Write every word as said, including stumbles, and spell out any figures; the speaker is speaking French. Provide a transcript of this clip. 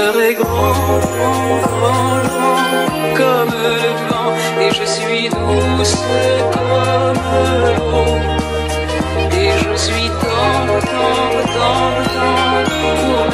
cœur est grand, grand, grand, grand comme le vent, et je suis douce comme l'eau, et je suis tendre, tendre, tendre, tendre pour